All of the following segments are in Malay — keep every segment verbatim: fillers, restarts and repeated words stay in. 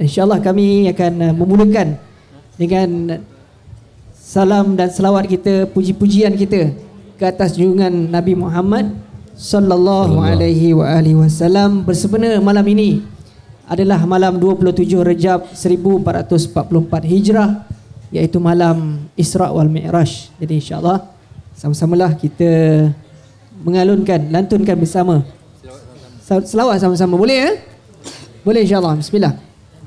InsyaAllah kami akan memulakan dengan salam dan selawat kita, puji-pujian kita ke atas junjungan Nabi Muhammad sallallahu alaihi wa alihi wasallam. Bersempena malam ini adalah malam dua puluh tujuh Rejab seribu empat ratus empat puluh empat Hijrah, iaitu malam Isra' wal Mi'raj. Jadi insya-Allah sama-samalah kita mengalunkan, lantunkan bersama selawat sama-sama. Boleh ya? Boleh insya-Allah. Bismillah.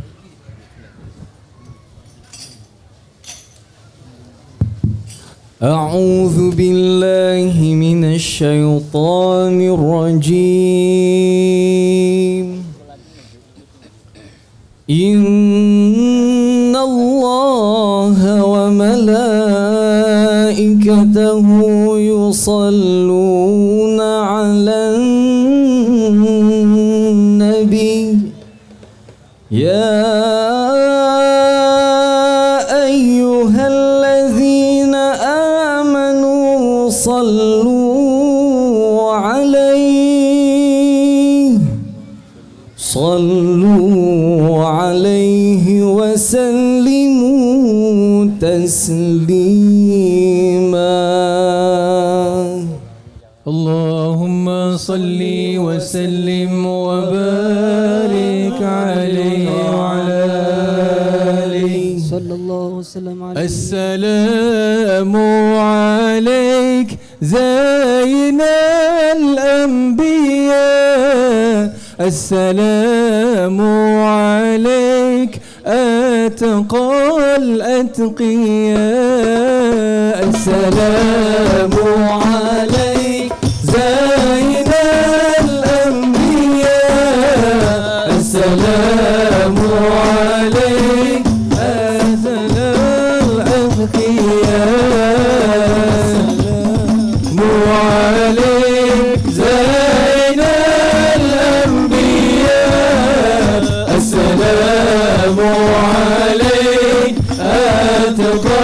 أعوذ بالله من الشيطان الرجيم إن الله وملائكته يصلون على النبي يا أيها الذين آمنوا صلوا عليه صلوا عليه وسلموا تسليما اللهم صل وسلم وبارك عليه وعلى آله صلى الله وسلم عليه. السلام عليك زين الأنبياء السلام عليك أتقى الأتقياء السلام عليك زين الأنبياء السلام عليك أتقى الأتقياء السلام عليك زين الأنبياء السلام عليك أتقى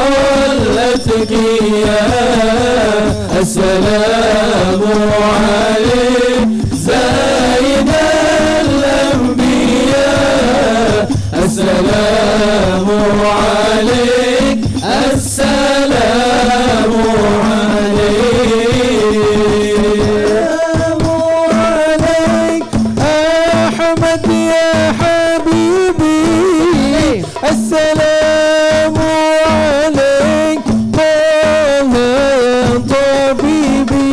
الأتقياء السلام عليك زين الأنبياء السلام عليك السلام عليك أحمد يا حبيبي السلام عليك طه يا طبيبي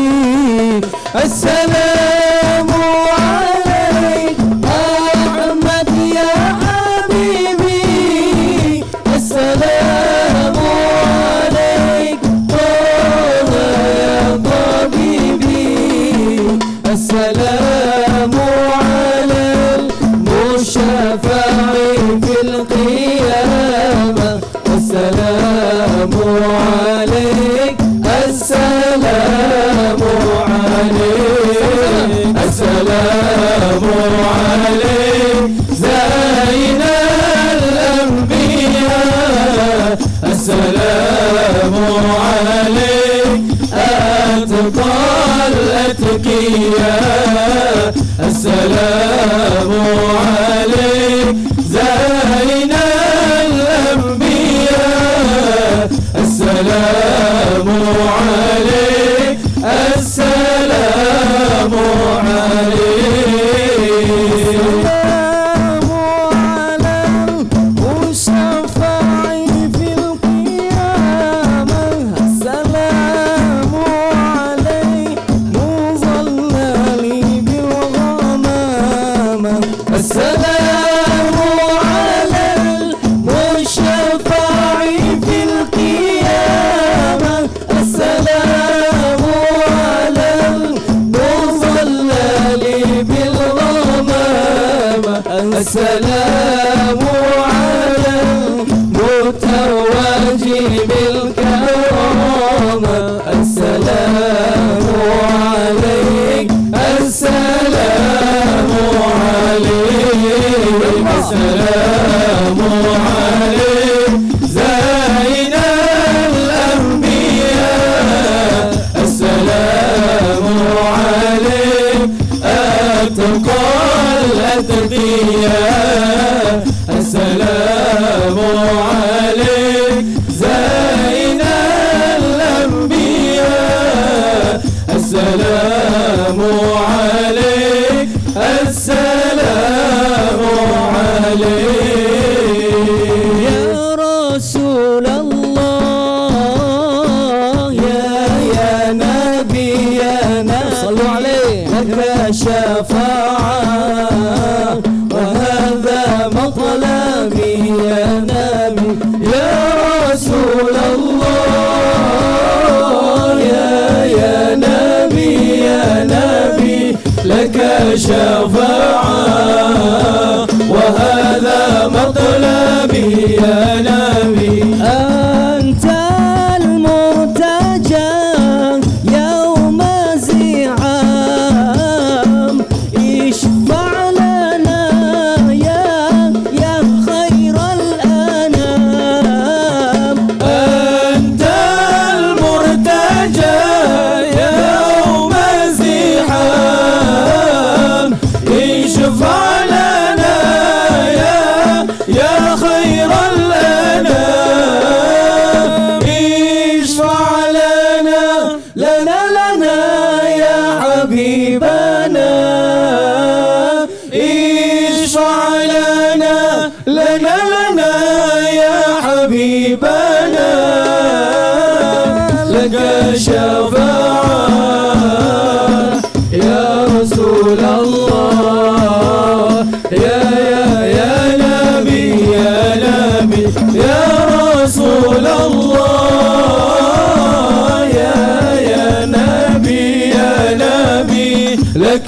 السلام عليك أحمد يا حبيبي السلام عليك طه يا طبيبي السلام على المشفع في القيامة السلام عليك السلام عليك السلام عليك زين الأنبياء السلام عليك أتقى الأتقياء السلام عليك زين الأنبياء السلام عليك السلام عليك السلام على المشفع في القيامة السلام عليك مظلل بالغمامة السلام على المشفع في القيامة السلام السلام عليك يا رسول الله يا يا نبي يا نبي صلوا عليه لك شفاعة وهذا مطلبي يا نبي يا رسول الله يا يا نبي يا نبي لك شفاعة وهذا مطلبي يا نبي أنت المرتجى يوم زعام اشفع لنا يا يا خير الأنام أنت المرتجى يوم الزحام اشفع لنا يا يا خير الأنام اشفع لنا لنا لنا يا حبيبنا اشفع لنا لنا لنا يا حبيبنا لك شفاعة يا رسول الله يا يا يا نبي يا نبي يا رسول الله يا يا نبي يا نبي لك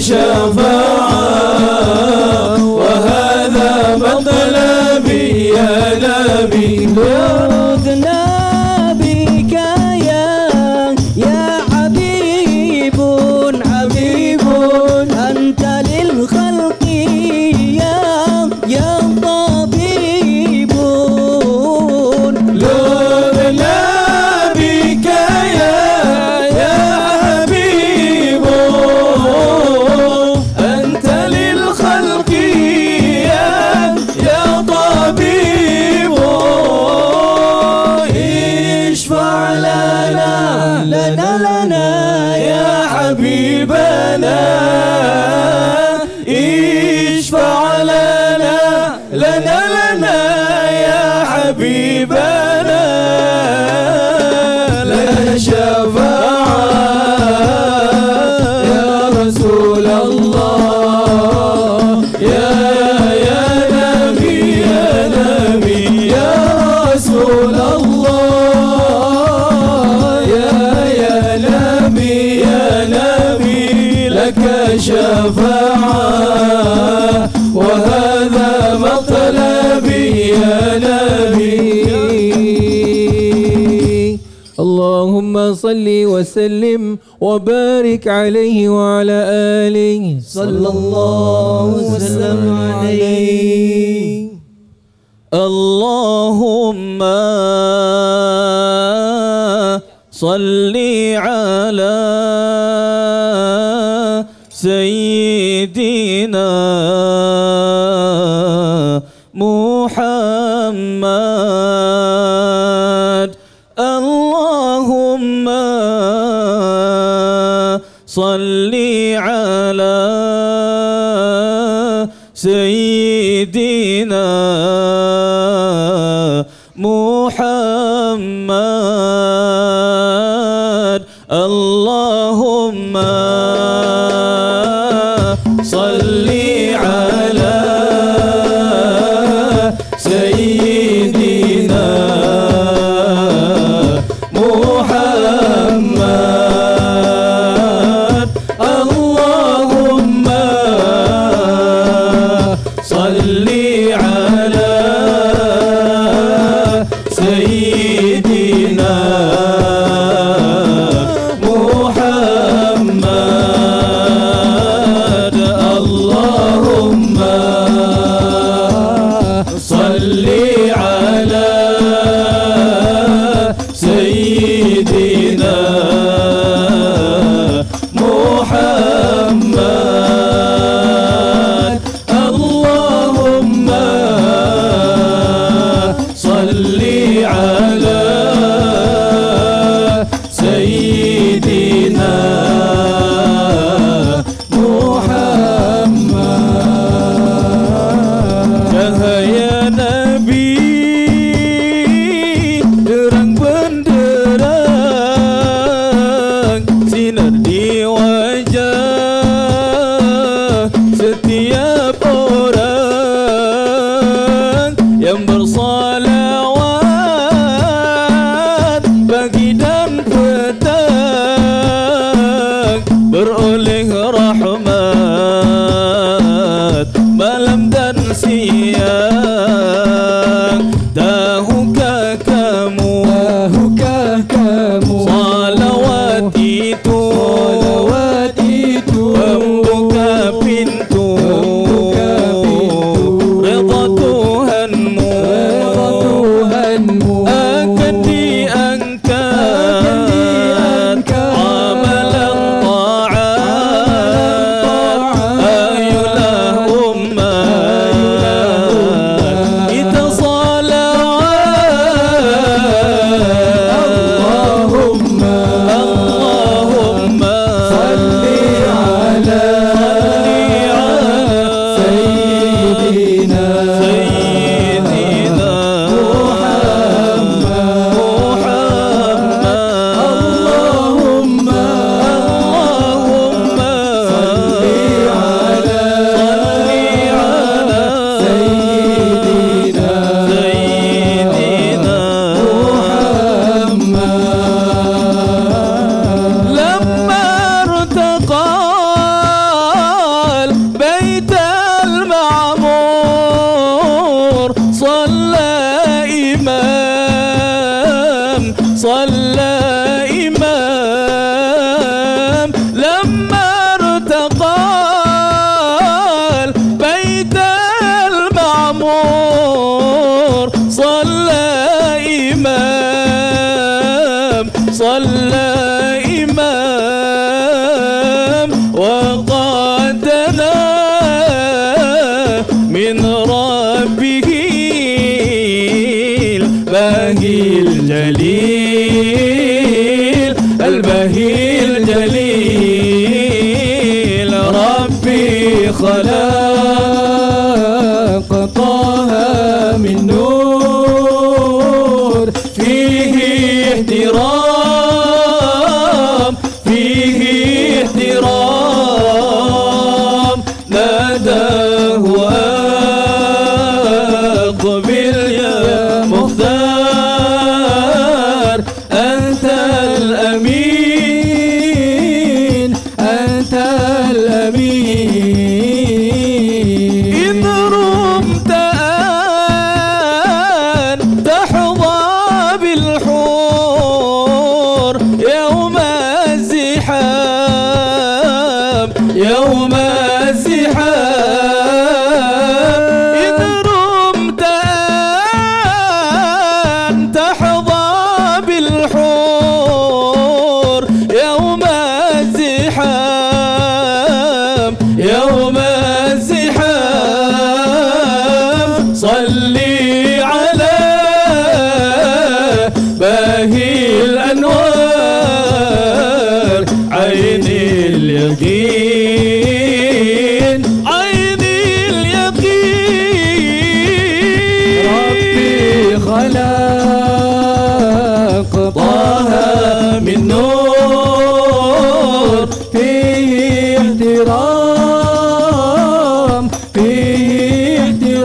شفاعة وهذا مطلبي يا نبي نودنا بك يا يا حبيب حبيب أنت للخلق يا يا طبيب لبنا بك يا يا حبيب أنت للخلق يا يا طبيب اشفع لنا لنا لنا يا حبيبنا اشفع لنا لنا لنا يا حبيبنا لنا شفاعة يا رسول الله يا يا نبي يا نبي يا رسول الله يا يا نبي يا نبي لك شفاعة وهذا مطلبي يا نبي اللهم صل وسلم وبارك عليه وعلى آله صلى الله وسلم عليه اللهم صل على سيدنا محمد اللهم صل على سيدنا محمد اللهم صل على سيدنا محمد اللهم صل على سيدنا محمد اللهم صل على سيدنا محمد اللهم صل على سيدنا محمد beroleh rahmat malam dan siang. Tahukah kamu, tahukah kamu, salawat itu, salawat itu membuka pintu, membuka pintu redha Tuhanmu, redha Tuhanmu akan diangkat, akan diangkat amalan ta'at. Ayolah ummah kita Allahumma Allahumma salli ala sayyidina Sayyidina Muhammad. Allahumma Allahumma salli ala sayyidina Sayyidina Muhammad. لما ارتقى البيت المعمور صلى إمام صلى إمام. لما ارتقى البيت المعمور صلى إمام صلى إمام. وقاتنا من ربه الباهي الجليل الباهي الجليل. ربي خلق طه من نور فيه احترام فيه احترام. ناداه أقبل يا مختار أنت الأمين أنت الأمين. إن رمت أن تحظى بالحور يوم الزحام يوم الزحام. إن رمت أن تحظى بالحور يوم الزحام يوم الزحام. صلي على باهي الأنوار عين اليقين عين اليقين. ربي خلق طه من نور فيه احترام فيه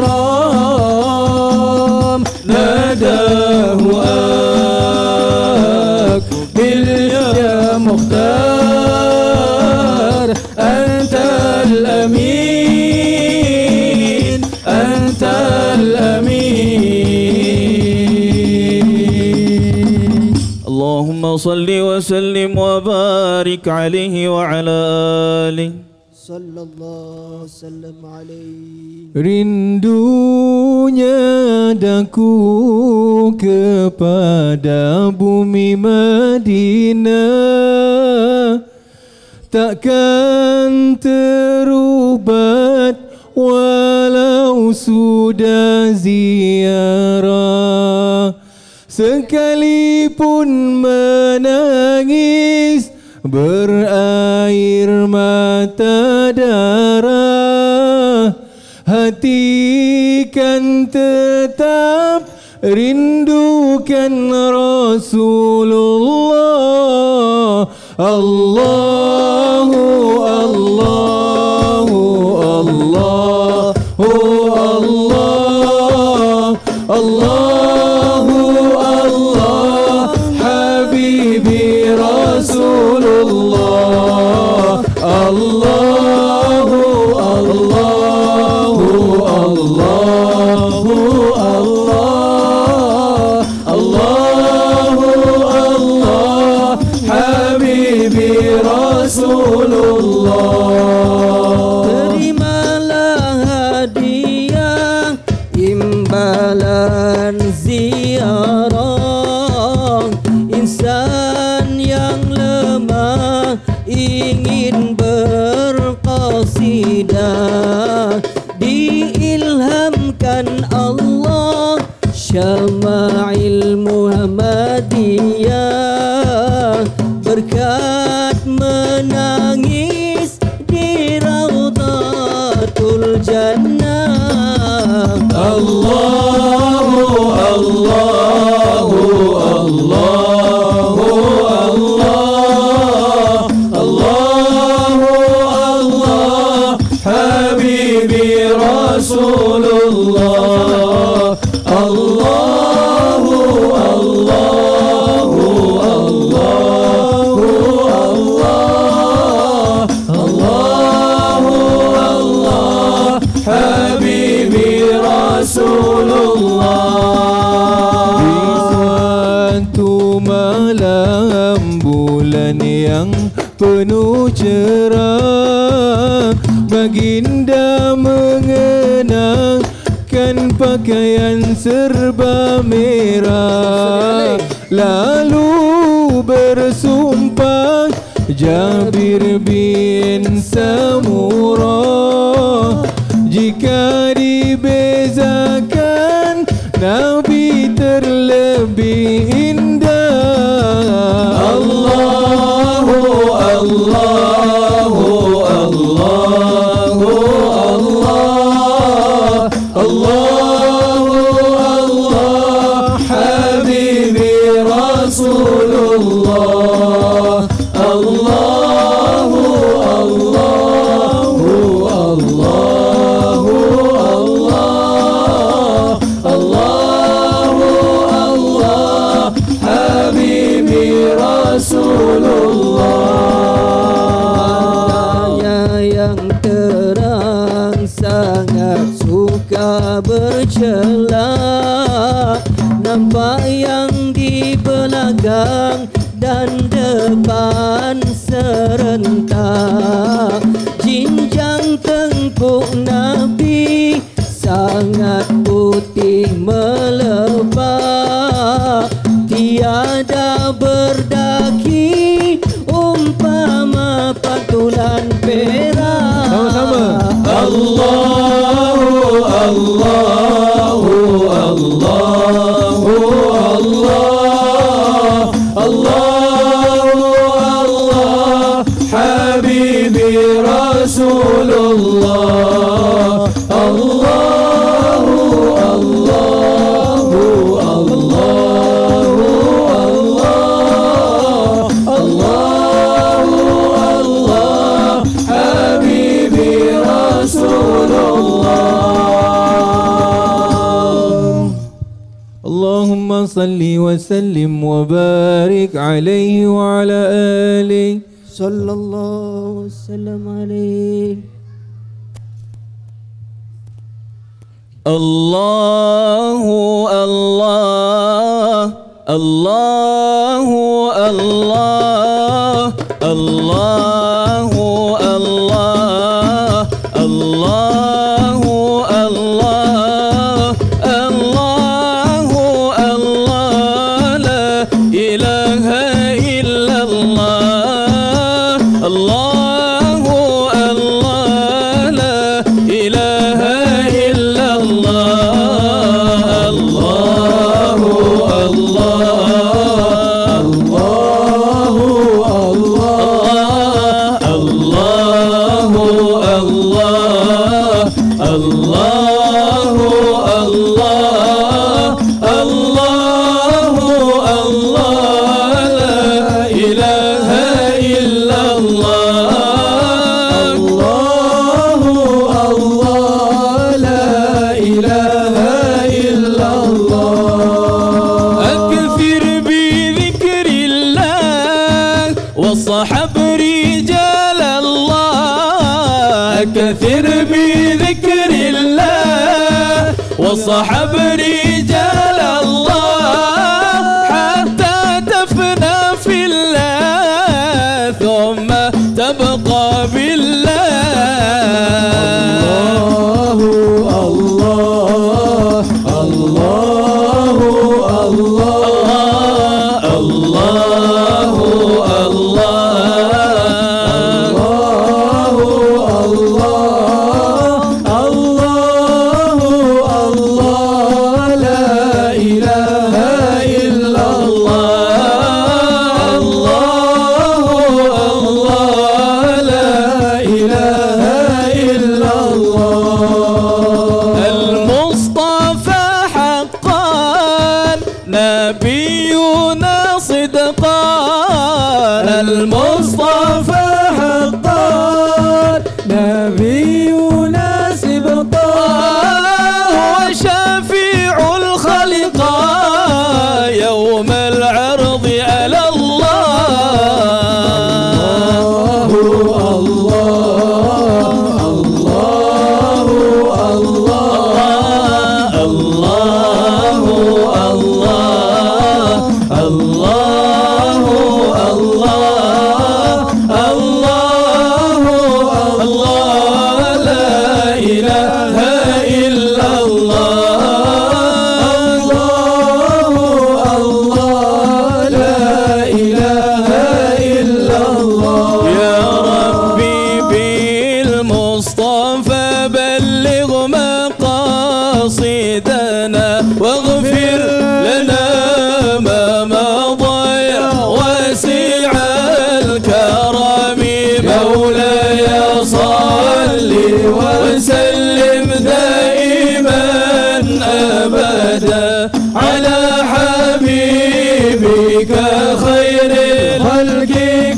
احترام. ناداه أقبل يا مختار أنت الأمين أنت الأمين. اللهم صل وسلم وبارك عليه وعلى آله. Sallallahu sallam alaihi. Rindunya daku kepada bumi Madinah takkan terubat walau sudah ziarah. Sekalipun menangis berair mata darah, hati kan tetap rindukan Rasulullah. Allahu Allahu Allahu Allah Allahu Allah Habibi Rasulullah. Allahu Allahu Allahu Allah Allahu Allah Habibi Rasulullah. Terimalah hadiah imbalan ziarah insan yang lemah ingin berqasidah diilhamkan Allah Syama'il Muhammadiyah berkat menangis di Raudhatul Jannah. Allahu Allahu Allahu Allah Allahu Allah Habibi Rasulullah. Allahu Allahu Allahu Allah Allahu Allah Habibi Rasulullah. Di suatu malam bulan yang penuh cerah baginda mengenakan pakaian serba merah lalu bersumpah Jabir bin Samurah jika dibezakan Nabi terlebih indah. Allahu Allahu Allahu Allah Allahu Allah Habibi Rasulullah. Allahu Allahu Allahu Allah Allahu Allah Habibi Rasulullah. Yang terang sangat suka bercela nampak yang di belakang dan depan serentak jinjang tengkuk Nabi sangat putih melepak tiada berdaki umpama patulan perak. Sama-sama. Allahu Allahu Allahu Allah Allahu Allah Habibi Rasulullah. Allahu Allahu Allahu Allah Allahu Allah Habibi Rasulullah. Allahumma salli wa sallim wa barik alaihi wa ala alihi Sallallahu wasallam alaihi. Allahu Allah Allahu Allah Allahu Allah Allahu Allah Allahu Allah la ilaha illallah Allahu Allah la ilaha وصحب رجال الله واصحب رجال الله حتى تفنى في الله ثم تبقى بالله. الله الله الله الله نبينا صدقا المصطفى حقا نبينا صدقا هو شفيع الخلق يوم العرض على الله. واغفر لنا ما مضى واسع الكرم مولاي صل وسلم دائما ابدا على حبيبك خير الخلق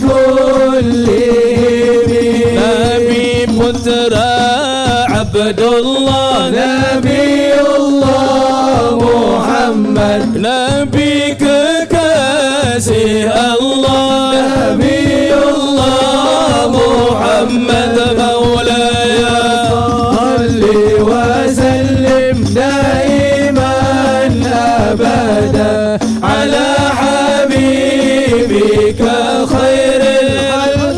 كلهم. نبي مترى عبد الله نبي الله محمد نبيك كاسي الله نبي الله محمد مولاي صل وسلم دائما ابدا على حبيبك خير الخلق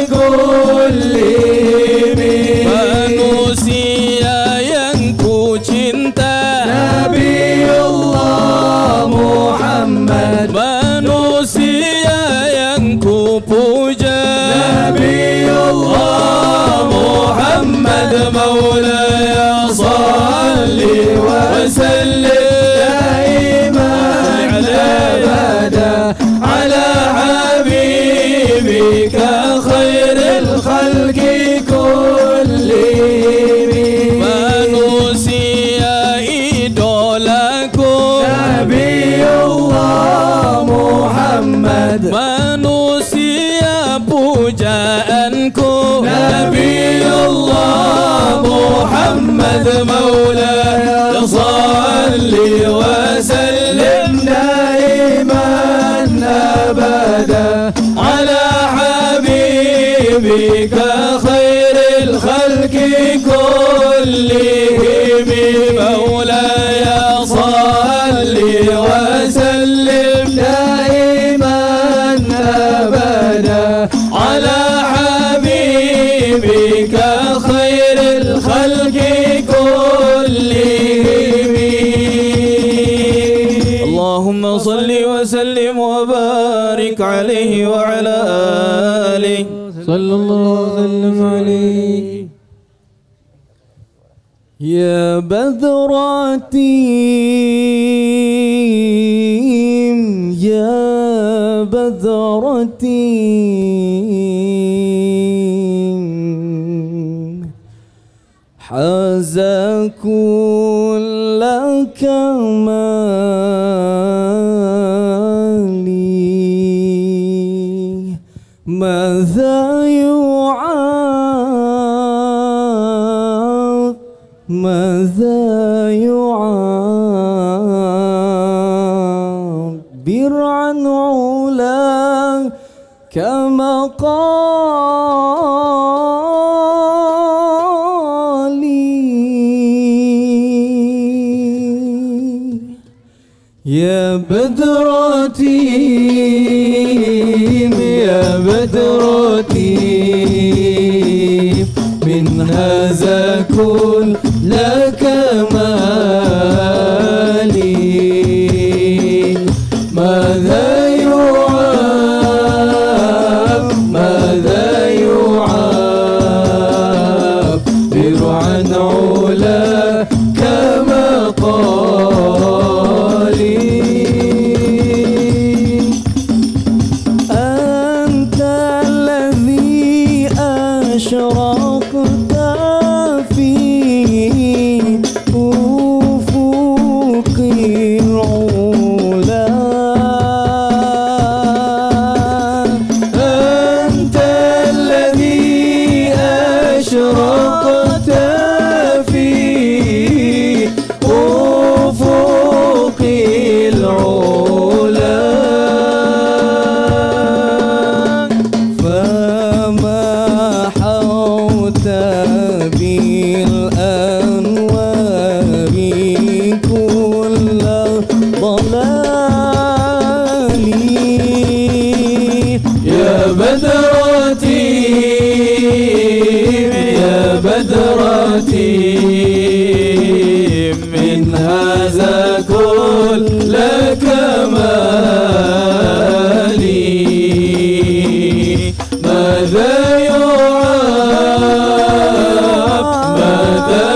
كلهم. manusia yang ku cinta Nabi Allah Muhammad manusia yang ku puja Nabi Allah Muhammad maulaya salli wa sallim daiman abada ala habibika khairil khalqi kullihim. manusia idolaku Nabiullah Muhammad manusia pujaanku Nabiullah Muhammad maulaya salli wa sallim daiman abada ala habibika khairil khalqi kullihim. مولاي صل وسلم دائما ابدا على حبيبك خير الخلق كلهم. اللهم صل وسلم وبارك عليه وعلى آله صلى الله وسلم عليه. يا بدراتي يا بدرتي حاز كل كمالي ماذا يعاد ماذا يعبر عن علاك كما قالي بدرتي يا بدرتي من هذا كل كمالي ماذا يعاب ماذا يعابر عن علاك مقالي أنت الذي أشرقت في أفق العلا أنت الذي أشرقت في أفق العلا فما حوت بالأنوار كل ضلال يا بدرتي يا بدرتي من هذا كل كمالي ماذا يعاب ماذا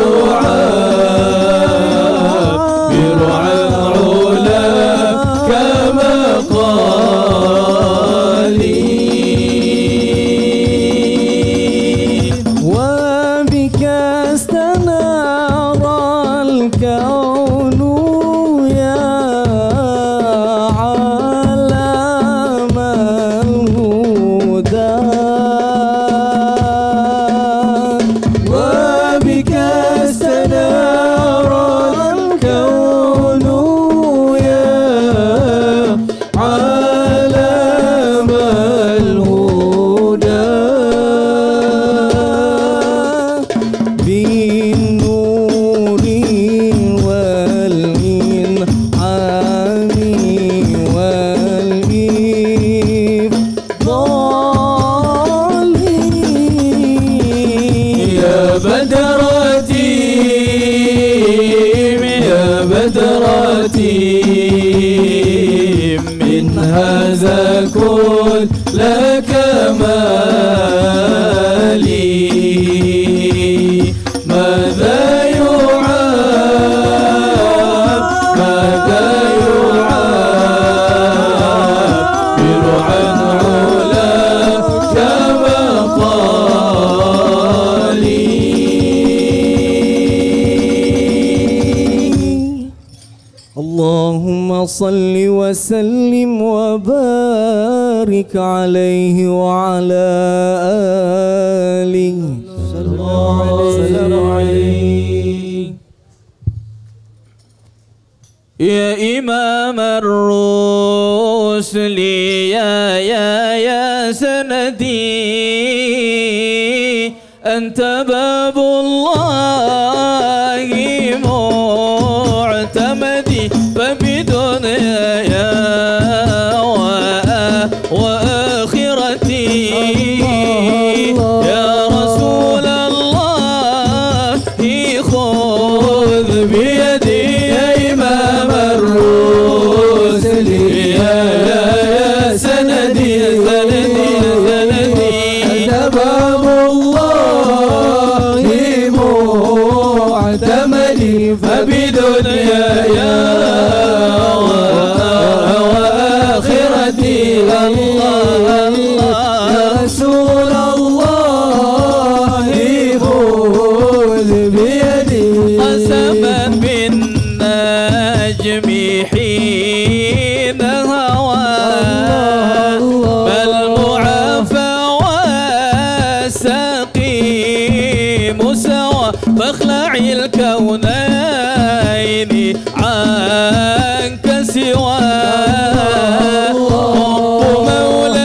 يعابر عن علاك مقالي وبك استنار الكون يا عالم الهدى وبك استنار الكون يا عالم الهدى بالنور والإنعام والإفضال يا بدرتي يا بدرتي من هذا كل كمالي ماذا يعاب ماذا يعابر عن علاك مقالي اللهم صل وسلم وبارك عليه وعلى آله صلى الله عليه. يا إمام الرسل يا يا يا سندي أنت باب الله معتمدي فبدنيا وآخرتي يا رسول الله خذ بيدي يا إمام الرسل يا يا سندي سندي سندي أنت باب الله معتمدي فبدنياي وآخرتي الله الله يا رسول الله خذ بيدي قسما بالنجم حين هوى بل معافى والسقيم سوى فاخلعي الكونين عنك سوى رب مولى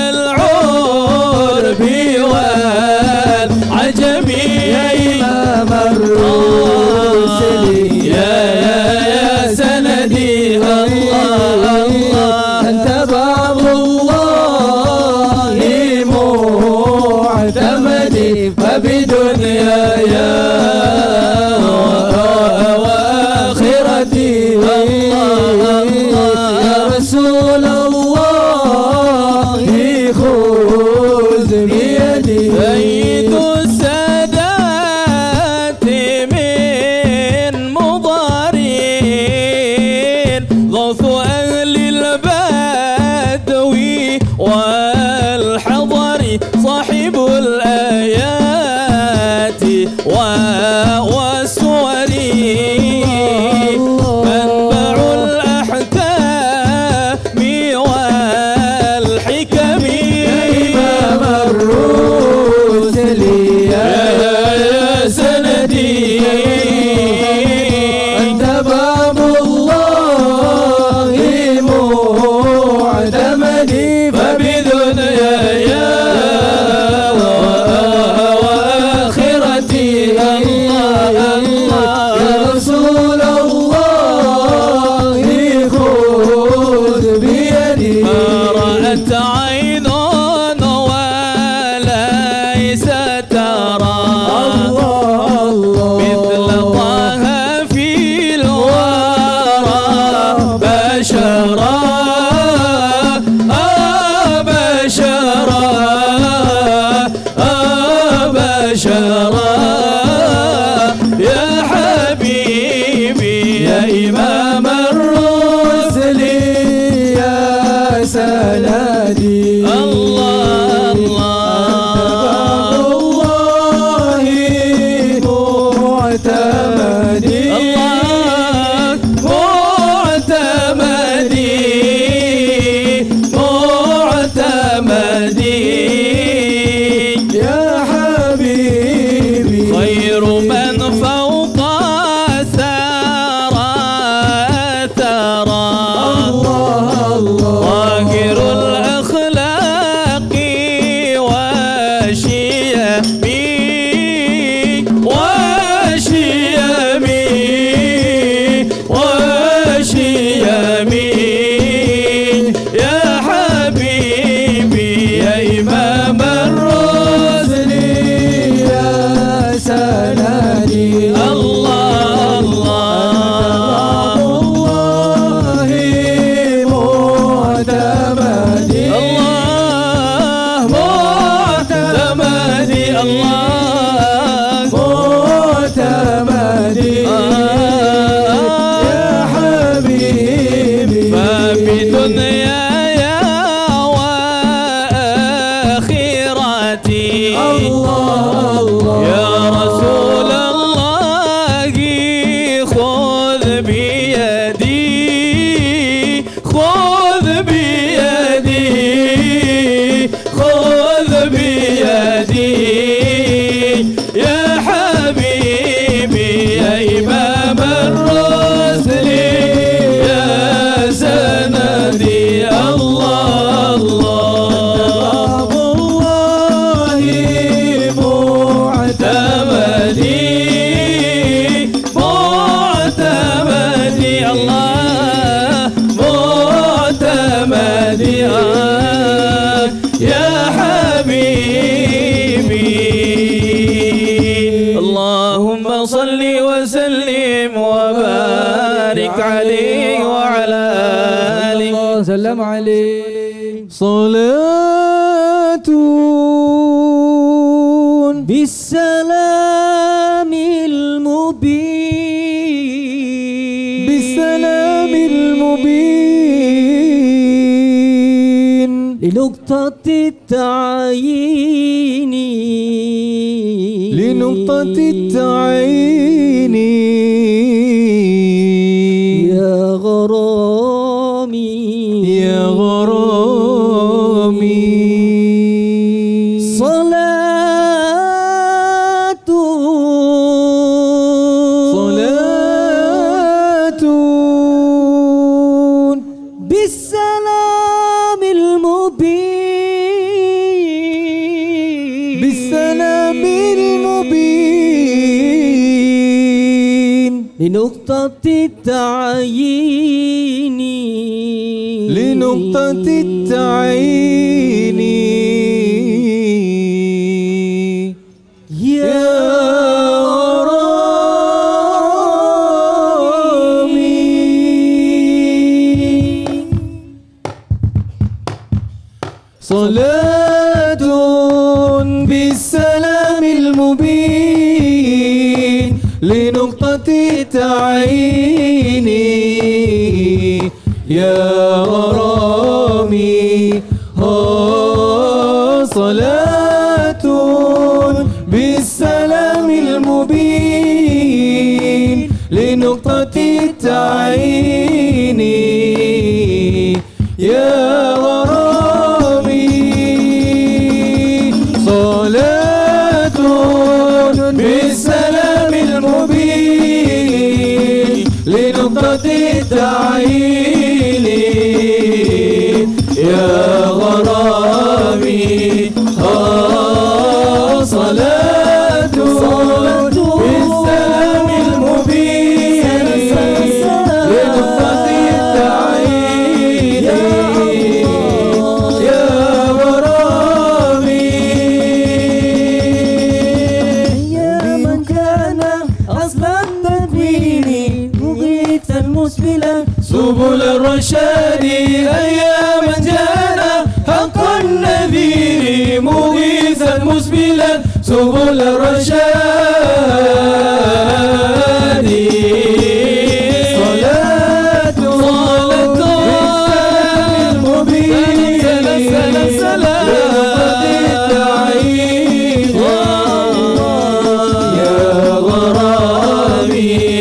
حياتي الله الله يا رسول الله خذ بيدي خذ بيدي خذ بيدي يا حبيبي يا إمام الرسل يا سندي الله الله الله معتمدي معتمدي الله معتمدي يا حبيبي اللهم صل وسلم وبارك عليه وعلى آله وسلم عليه صلاة بالسلام المبين بالسلام المبين لنقطة التعيين لنقطة التعيين يا غرامي يا غرامي صلاة صلاة بالسلام المبين بالسلام المبين لنقطة التعيين لنقطة التعيين يا غرامي صلاة بالسلام المبين لنقطة التعيين يا غرامي ها صلاة بالسلام المبين لنقطة التعيين يا غرامي صلاة بالسلام المبين لنقطة التعيين يا غرامي آه صلاة بالسلام المبين لنقطة التعيين يا غرامي يا من كان أصل التكوين مغيثا مسبلا سبل الرشاد أياما جانا حق النذير مغيثا مسبلا سبل الرشاد صلاة صلاة المبين سلام سلام التعيين يا غرامي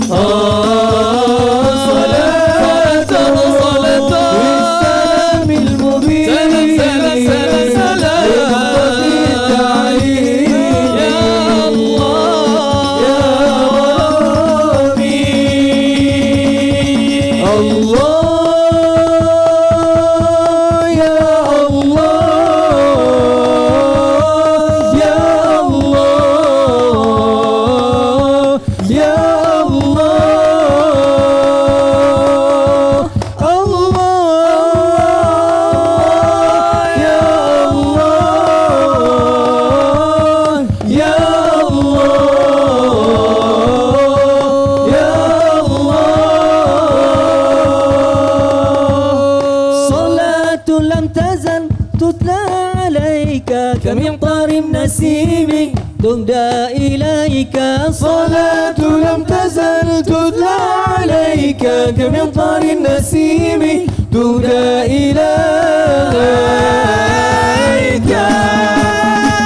كمنطار النسيم تهدى إليك صلاة لم تزل تتلى عليك كمنطار النسيم تهدى إليك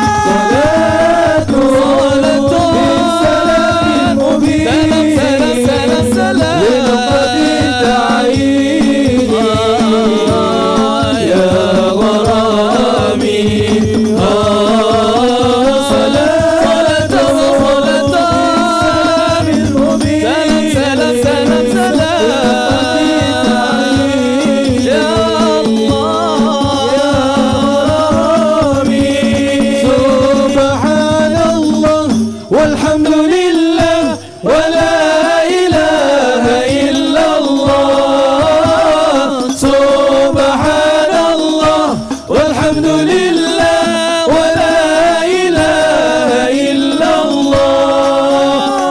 لله ولا إله إلا الله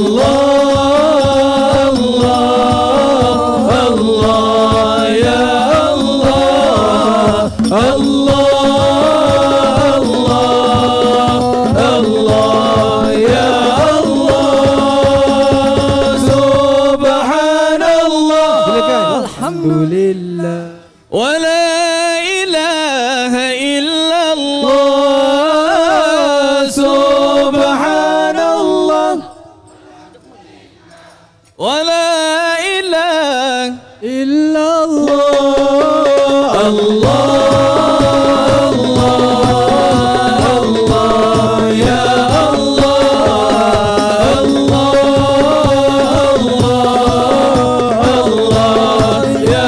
الله الله الله يا الله الله الله يا الله سبحان الله الحمد لله ولا إله إلا الله سبحان الله ولا إله إلا الله الله الله يا الله الله الله يا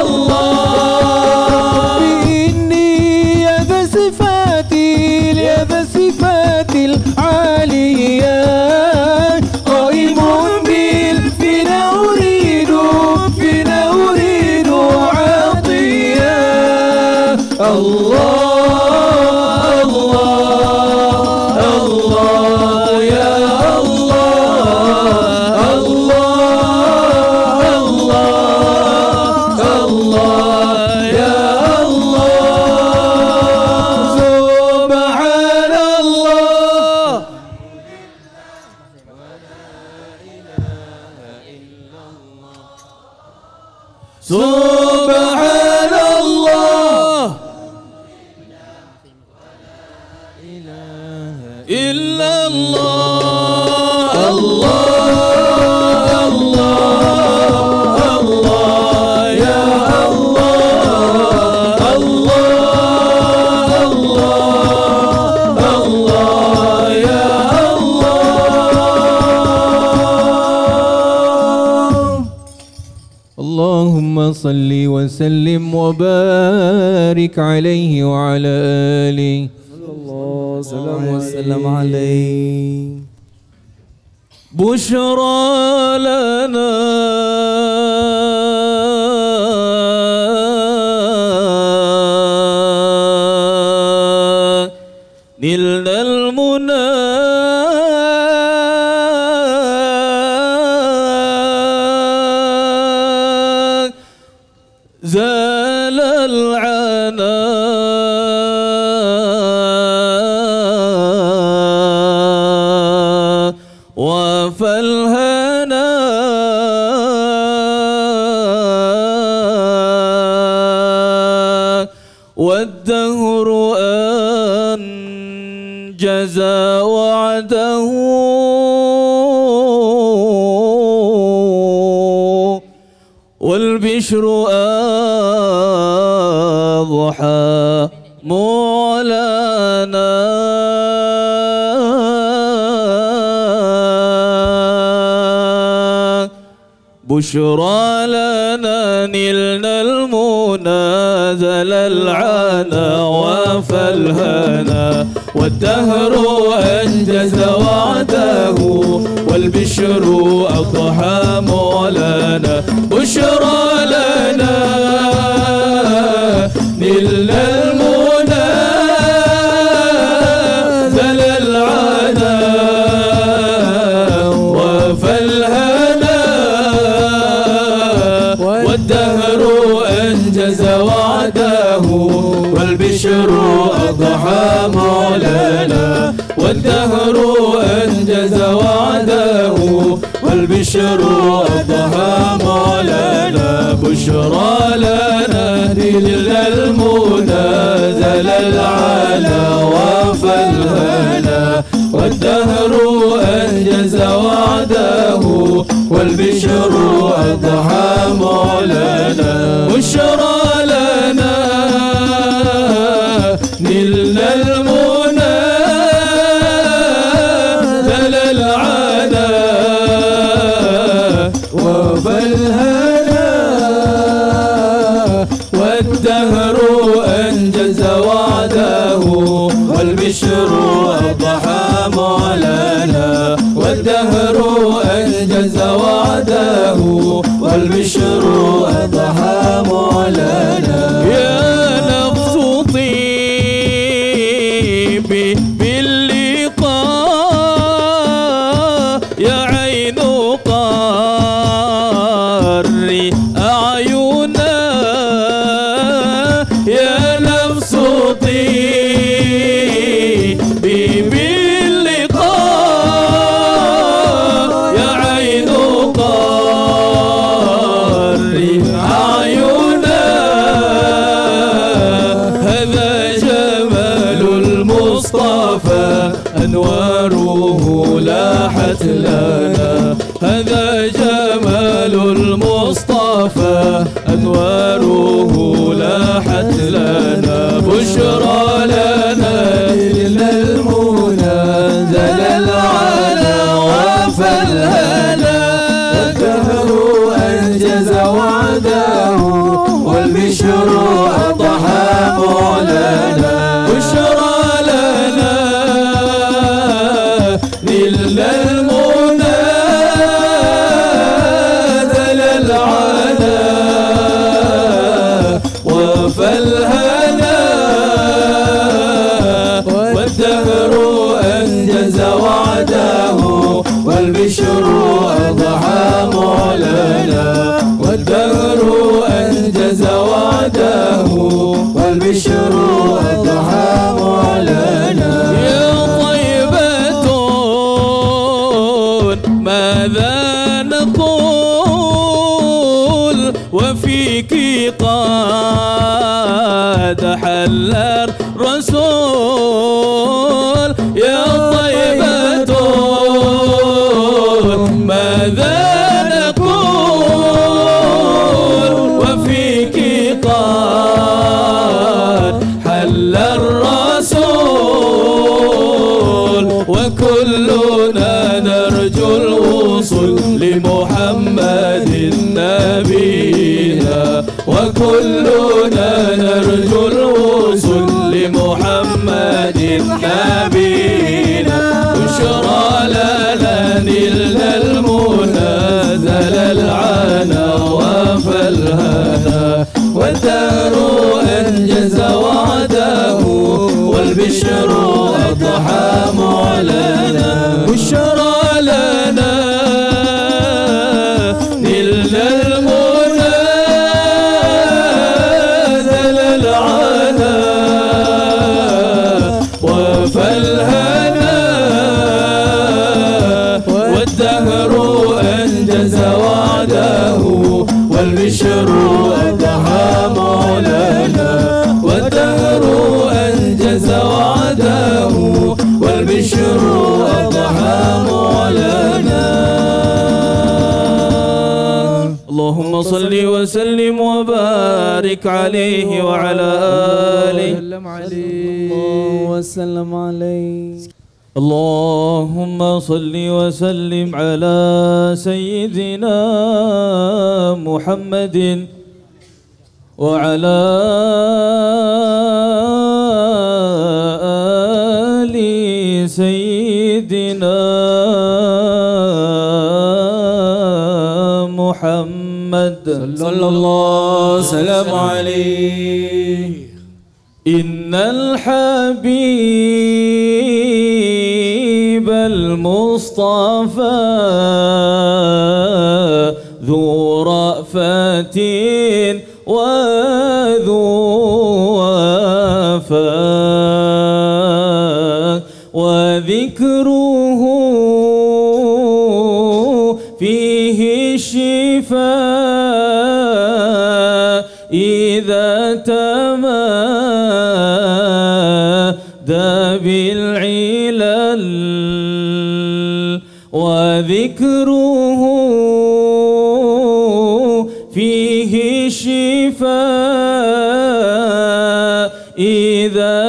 الله إني يا ذا صفاتي يا ذا صفاتي العالية قائم بالفنا أريد فينا أريد عطية الله الله الله يا الله الله الله الله يا الله سبحان الله سبحان الله إلا الله الله الله الله يا الله الله الله الله يا الله اللهم صل وسلم وبارك عليه وعلى آله صلى الله وسلم عليه بشرى لنا نلنا المنى زال العنا وفالهنا والدهر أنجز وعده والبشر أضحى مولانا بشرى لنا نلنا المنى ذل العنا وفالهنا والدهر أنجز وعده والبشر أضحى مولانا بشرى لنا نلنا المنى ذل العنا وفالهنا والدهر أنجز وعده والبشر أضحى مولانا والدهر أنجز وعده والبشر أضحى مولانا بشرى لنا نلنا المنى ذل العلا وفالهنا والدهر أنجز وعده والبشر أضحى مولانا بشرى لنا نلنا المنى ذل العلا وفالهنا والدهر أنجز وعده والبشر أضحى مولانا والدهر أنجز وعده والبشر أضحى مولانا يا نفس طيب باللقاء يا عين قاري أعينا يا نفس طيبي باللقاء يا عين قاري أعينا هذا جمال المصطفى أنواره لاحت لنا هذا جمال المصطفى أنواره لاحت لنا بشرى لنا إلى المنى زل العلا وفى الهنا الدهر أنجز وعده والبشر أضحى معلنا بشرى لنا نلنا المنى زل العلا وفى الهنا والدهر أنجز وعده والبشر أضحى معلنا والدهر أنجز وعده والبشر أضحى معلنا يا طيبة ماذا نقول وفيك قد حل الرسول يا طيبة ماذا نقول وفيك قد حل الرسول وكلنا نرجو الوصول لمحمد نبينا وكلنا نرجو الوصول لمحمد نبينا بشرى لنا نلنا المنى زل العنا وفى الهنا والدهر أنجز وعده والبشر أضحى معلنا بشرى لنا نلنا المنى زل العنا وفى الهنا والدهر أنجز وعده والبشر أضحى معلنا والدهر أنجز وعده والبشر أضحى معلنا اللهم صل وسلم وبارك عليه وعلى آله وسلم عليه اللهم صل وسلم على سيدنا محمد وعلى آل سيدنا محمد صلى الله وسلم عليه إن الحبيب المصطفى ذو رأفة وذو وفاء وذكره فيه الشفاء إذا تمادى بالعلل وذكره فيه الشفاء إذا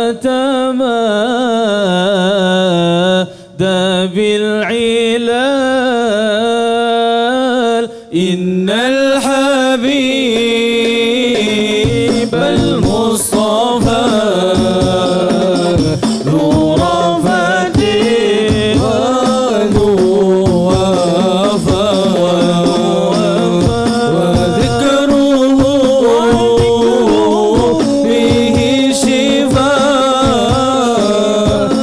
تمادى بالعلل إن الحبيب المصطفى ذو رأفة وذو وفاء وذكره فيه شفاء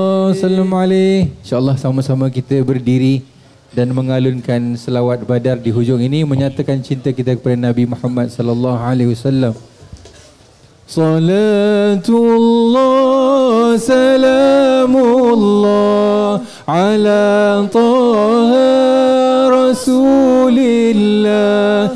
Allah sallam alaih. InsyaAllah sama-sama kita berdiri dan mengalunkan selawat badar di hujung ini, menyatakan cinta kita kepada Nabi Muhammad sallallahu alaihi wasallam. Salatullah salamullah ala taha rasulillah.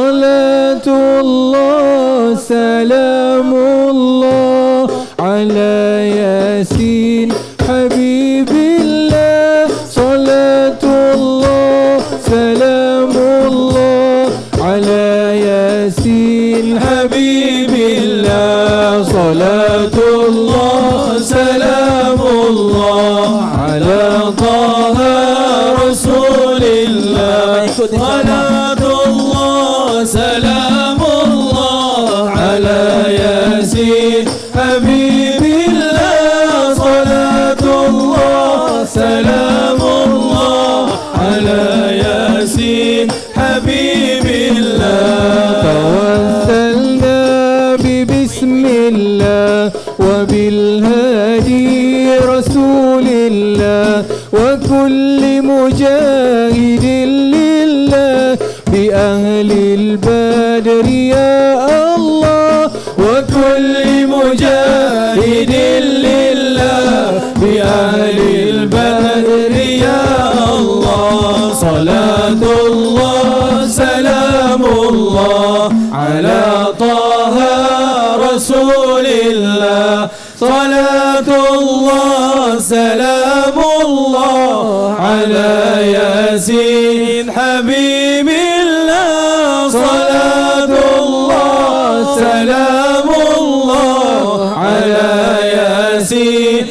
Salatullah salamullah ala yasin habibillah. Salatullah salamullah ala yasin habibillah. Salatullah salamullah ala taha rasulillah. Salatullah salamullah ala yasin habibillah. Salatullah salamullah ala yasin habibillah. Tawassalna bi bismillah wa bil hadi rasulillah wa kulli mujahidin lillah bi ahlil badri ya Allah. Wa kulli mujahidin lillah bi ahlil badri ya Allah. Salatullah salamullah ala taha rasulillah. Salatullah salamullah ala yasin habibillah. Salatullah salamullah ala yasin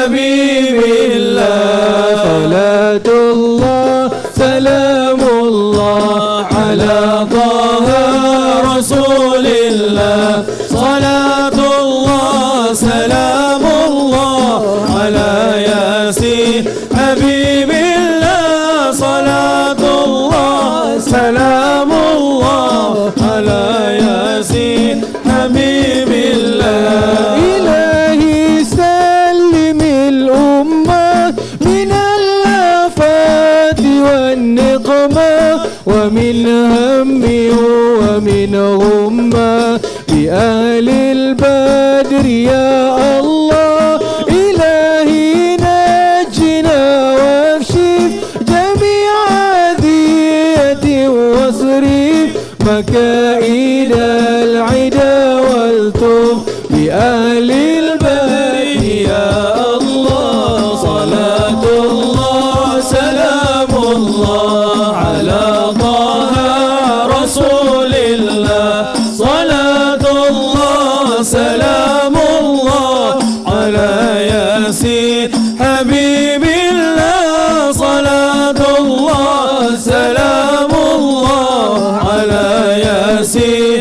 habibillah. Salatullah salamullah ala taha rasulillah. Salatullah salamullah ala yasin habibillah. Salatullah salamullah ala yasin habibillah. Ilahi sallimil ummah minal afati wan niqmah wa min hammi wa min ghumma bi ahlil badri ya Allah. Ilahi najjina wakshif jami'a dhiyati wasrif makaid al-'ida waltuf bi ahlil badri ya Allah. Salatullah salamullah ala taha rasulillah. Salatullah salamullah ala yasin habibillah. Salatullah salamullah ala yasin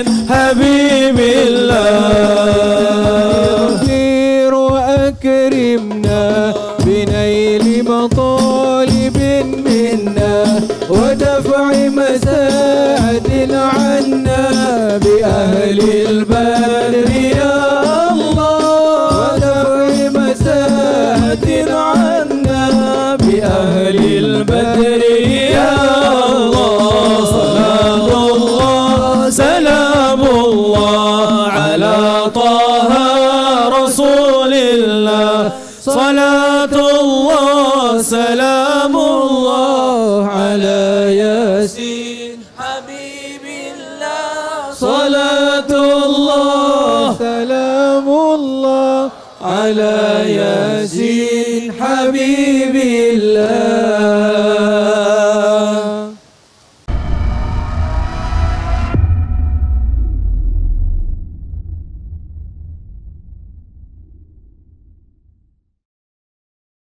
habibillah. Khair wa akrimna binaili matalibin minna wa daf'i masa'atin 'anna bi ahlil badri ya Allah. Wa daf'i masa'atin 'anna bi ahlil badri ya Allah. Salatullah salamullah ala taha rasulillah. Salatullah salamullah ala yasin habibillah. Salatullah salamullah ala yasin habibillah.